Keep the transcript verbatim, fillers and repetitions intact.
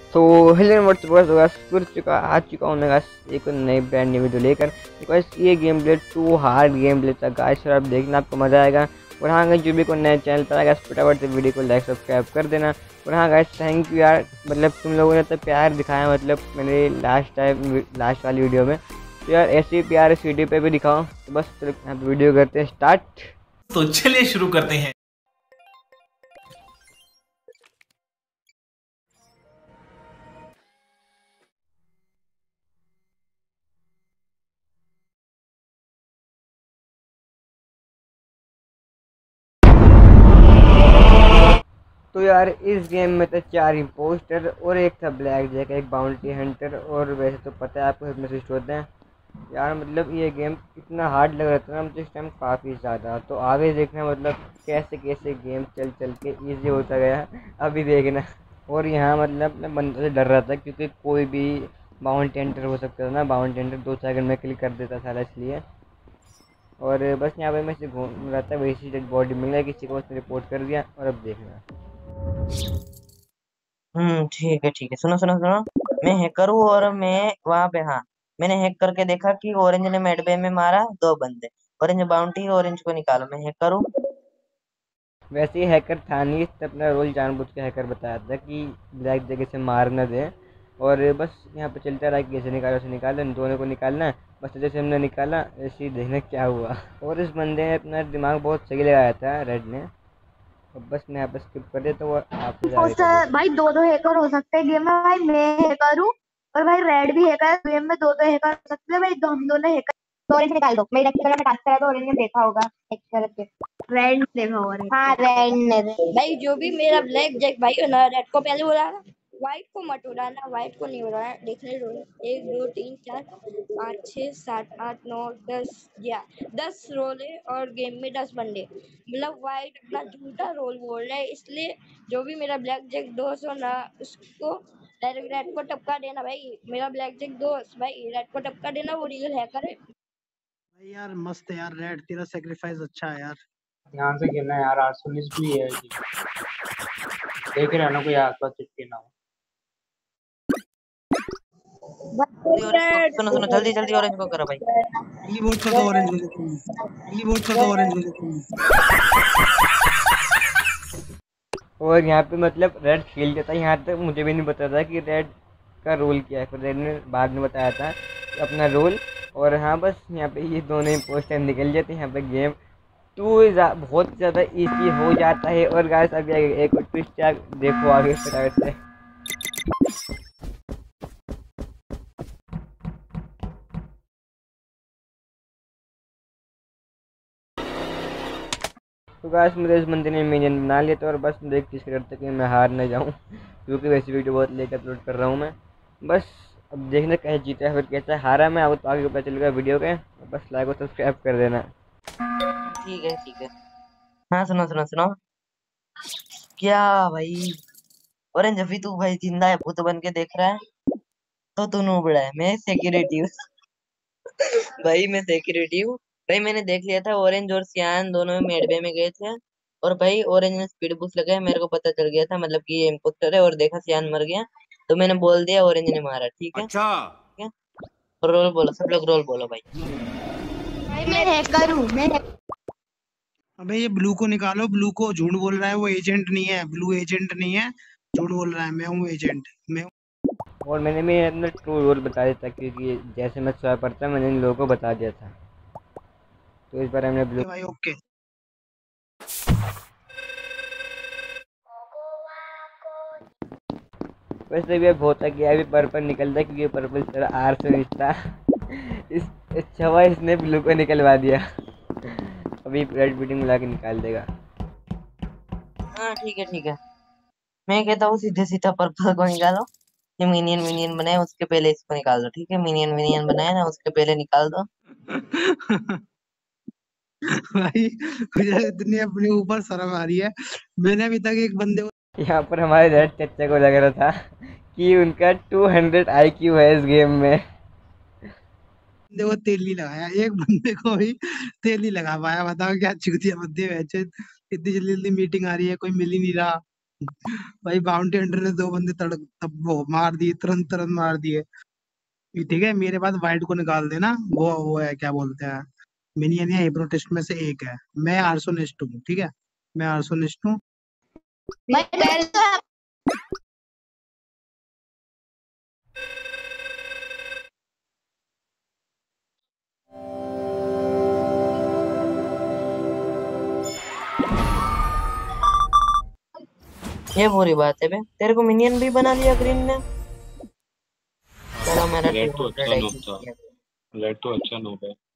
तो hello what's up फिर चुका आ चुका हूँ मैं गाइस एक नई ब्रांड न्यू वीडियो लेकर। गाइस ये game play too hard game play था गाइस, और आप देखना आपको मज़ा आएगा। और हाँ गाइस, जो भी कोई नए चैनल पर आएगा फटाफट से वीडियो को लाइक सब्सक्राइब कर देना। और हाँ गाइस, थैंक यू यार, मतलब तुम लोगों ने तो प्यार दिखाया, मतलब मेरे लास्ट टाइम लास्ट वाली वीडियो में। तो यार ऐसे ही प्यार इस वीडियो पर भी दिखाओ। तो बस चलो यहाँ पर वीडियो करते हैं स्टार्ट। तो चलिए शुरू करते हैं। तो यार इस गेम में तो चार इम्पोस्टर और एक था ब्लैक जैक, एक बाउंटी हंटर, और वैसे तो पता है आपको हिप्नोसिस्ट होते हैं। यार मतलब ये गेम इतना हार्ड लग रहा था ना मुझे इस टाइम काफ़ी ज़्यादा। तो आगे देखना मतलब कैसे कैसे गेम चल चल के ईजी होता गया अभी देखना। और यहाँ मतलब मैं बंदों से डर रहा था क्योंकि कोई भी बाउंटी हंटर हो सकता था ना, बाउंटी हंटर दो सेकंड में क्लिक कर देता था इसलिए। और बस यहाँ पे मैं से घूम रहा था, वैसी डेड बॉडी मिल गया, किसी को उसने रिपोर्ट कर दिया। और अब देखना। हम्म ठीक है ठीक है सुनो सुनो सुनो। मैं हैकर हूँ और मैं वहां पे, हाँ, मैंने हैक करके देखा कि ऑरेंज ने मेडबे में मारा दो बंदे। ऑरेंज बाउंटी, ऑरेंज को निकालो, मैं हैकर हूँ। वैसे ही हैकर था नहीं, इसने अपना रोल जानबूझ के हैकर बताया था कि ब्लैक जगह से मार न दें। और बस यहाँ पे चलता रहा कि कैसे निकालो, उसे निकालो, इन दोनों को निकालना है। बस जैसे हमने निकाला ऐसे ही देखना क्या हुआ। और इस बंदे ने अपना दिमाग बहुत सही लगाया था रेड ने। अब बस मैं यहाँ पे स्किप कर देता हूँ, आप लोग आगे का पोस्टर देखो। भाई, दो दो हैकर हो सकते हैं गेम में। भाई मैं हैकर हूँ और भाई रेड भी हैकर है। गेम में दो दो हैकर हो सकते हैं भाई, दो हम दोनों हैकर। तो ऑरेंज निकाल दो। मैं इलेक्ट्रिकल में टास्क करा तो ऑरेंज ने देखा होगा हैक करके। रेड ने देखा होगा। हाँ रेड ने। भाई जो भी मेरा ब्लैक जैक भाई है ना, रेड को पहले बोला ना, व्हाइट को मत उड़ाना, व्हाइट को नहीं उड़ाना। देखने रोल एक दो तीन चार पाँच छः सात आठ नौ दस, या दस रोल है और गेम में दस बंदे, मतलब व्हाइट अपना झूठा रोल बोल रहा है। इसलिए जो भी मेरा ब्लैक जैक दोस्त हो ना, उसको डायरेक्ट रेड को टपका देना भाई। मेरा ब्लैक जैक दोस्त भाई रेड को टपका देना, वो रियल हैकर है। भाई यार मस्त है यार, रेड तेरा सेक्रीफाइस अच्छा है यार। ध्यान से गिरना यार, आठ सौ उन्नीस भी है जी। देख रहे ना कोई आसपास चिपके ना हो। ऑरेंज को सुनो सुनो, जल्दी जल्दी ऑरेंज को करो भाई। जल्दी वोट कर दो ऑरेंज को, जल्दी वोट कर दो ऑरेंज को। और यहाँ पे मतलब रेड खेल जाता है, यहाँ तक मुझे भी नहीं पता था कि रेड का रोल क्या है। फिर रेड ने बाद में बताया था कि अपना रोल। और हाँ बस यहाँ पे ये दोनों ही पोस्टर निकल जाते हैं। यहाँ पे गेम टू बहुत ज़्यादा इजी हो जाता है। और गाइस अभी एक और ट्विस्ट देखो आगे फटाफट से। तो गाइस मुझे इस बंदे ने मिनियन बना लिया था, और बस मुझे एक चीज़ करते कि मैं हार ना जाऊँ क्योंकि वैसी वीडियो बहुत लेकर अपलोड कर रहा हूँ मैं। बस अब देखना कैसे जीता है फिर कैसा हारा मैं, अब तो आगे पता चलेगा वीडियो के। बस लाइक और सब्सक्राइब कर देना। ठीक है ठीक है। हाँ सुनो सुनो सुनो। क्या भाई, ऑरेंज अभी तू भाई जिंदा है, भूत बन के देख रहा है तो तू नूबड़ा है। मैं सिक्योरिटी हूँ भाई, मैं सिक्योरिटी हूँ भाई। मैंने देख लिया था ऑरेंज और सियान दोनों मेडबे में गए थे, और भाई ऑरेंज ने स्पीड बूस्ट लगाया, मेरे को पता चल गया था मतलब कि ये इम्पोस्टर है, और देखा सियान मर गया तो मैंने बोल दिया ऑरेंज ने मारा। ठीक है अच्छा, ठीक है। और रोल बोलो, सब लोग रोल बोलो भाई। भाई मैं हैकर हूँ। मैं अबे ये ब्लू को निकालो, ब्लू को झूठ बोल रहा है, वो एजेंट नहीं है, ब्लू एजेंट नहीं है, झूठ बोल रहा है। मैं हूँ एजेंट, मैं हूँ। और मैंने भी अपना ट्रू रोल बता दिया था क्योंकि जैसे मैं स्वाइप करता मैंने इन लोगों को बता दिया था। तो इस बार हमने ब्लू। ओके भाई ओके। वैसे भी अब होता कि अभी पर्पल निकलता है क्योंकि पर्पल तेरा आर से रिश्ता इस अच्छा हुआ इसने ब्लू को निकलवा दिया। अभी रेड बीटिंग मिला के निकाल देगा। हाँ ठीक है ठीक है। मैं कहता हूँ सीधे सीधा पर्पल को निकालो। ये मिनियन मिनियन बनाए उसके पहले इसको निकाल दो। ठीक है, मिनियन मिनियन बनाए ना उसके पहले निकाल दो। भाई मुझे इतनी अपने ऊपर शर्म आ रही है, मैंने अभी तक एक बंदे को यहाँ पर हमारे रेड चच्चा को लग रहा था कि उनका टू हंड्रेड आई क्यू है इस गेम में। बंदे को तेल नहीं लगाया, एक बंदे को भी तेल नहीं लगा पाया। बताओ क्या चूतिया बंदे हैं। इतनी जल्दी जल्दी मीटिंग आ रही है, कोई मिल ही नहीं रहा। भाई बाउंटी हंटर ने दो बंदे तड़क तब वो मार दिए, तुरंत तुरंत मार दिए। ये ठीक है, मेरे पास वाइट को निकाल देना, वो वो है क्या बोलते हैं, मिनियन या हिप्नोटिस्ट में से एक है। मैं आर्सोनिस्ट हूँ, ठीक है, मैं आर्सोनिस्ट हूँ। भाई मेरे तो ये बुरी बात है बे, तेरे को मिनियन भी बना लिया ग्रीन ने। चलो मेरा रेड तो team अच्छा है, नूब था, रेड तो अच्छा नूब है।